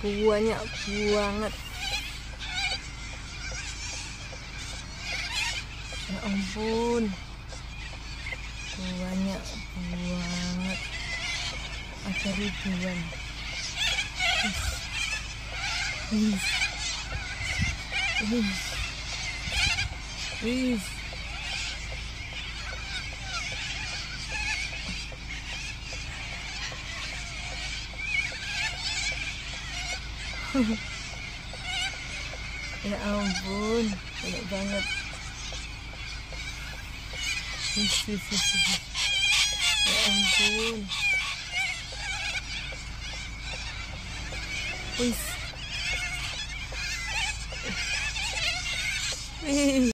banyak banget. Ya ampun, banyak banget, ada ribuan. Wih, wih, wih. Ya ampun, banyak banget. Ya ampun. Wih. Wih.